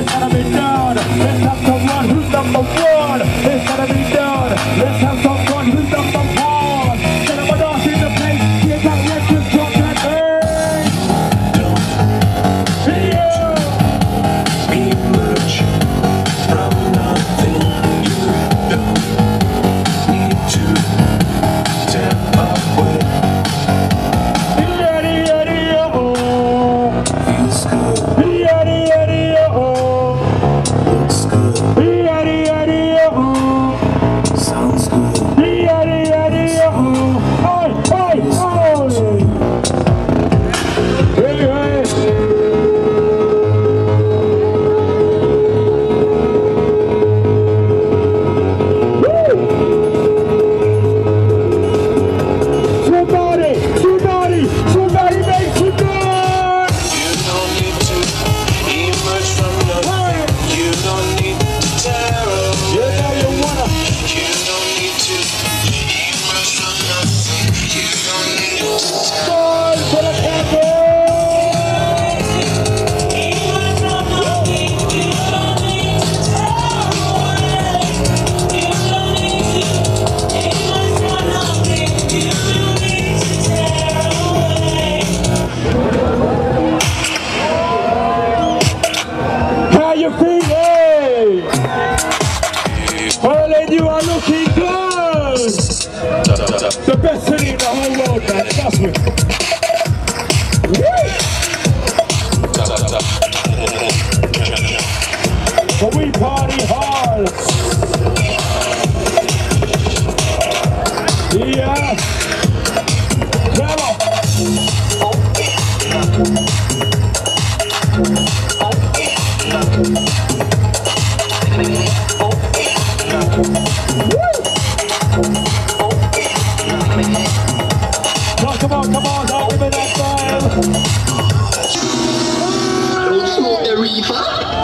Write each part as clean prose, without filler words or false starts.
gotta be done. Let's have someone who's number one. It's gotta be done. Let's have someone who's number one. Get up and dance in the place. Get that record, drop that bass. Yeah. Emerge from nothing. You don't need to step away. Feels good. Looks good. Sounds good. Somebody make some noise! You don't need to emerge from nothing. You don't need to tear away. You know you wanna. You don't need to emerge from nothing. You don't need to tear away. Noise for the candle! How you feeling? Well, and you are looking good. The best city in the whole world, man. Trust me. But we party hard. Yeah. Come on. Come on, don't give me that fire. Don't smoke the reefer.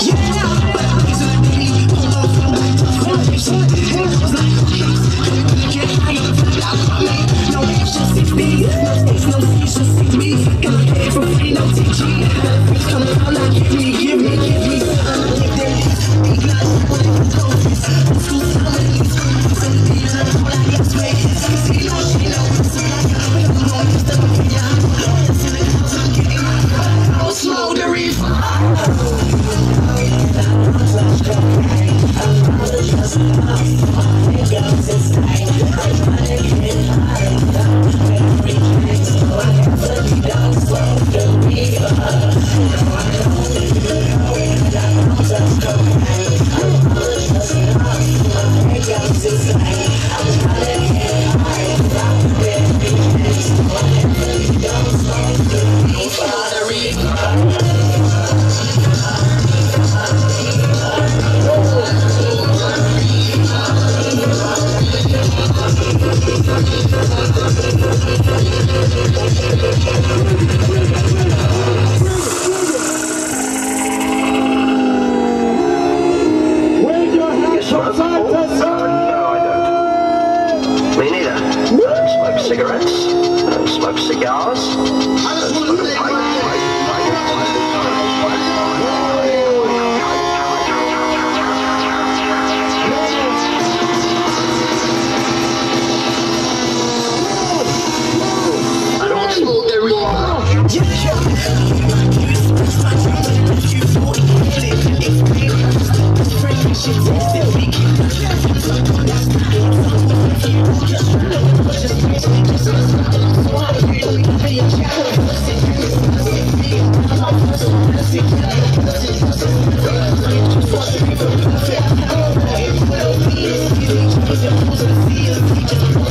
Smoke the reefer. Me neither. I don't smoke cigarettes. I don't smoke cigars. I don't smoke a pipe. I don't smoke the reefer.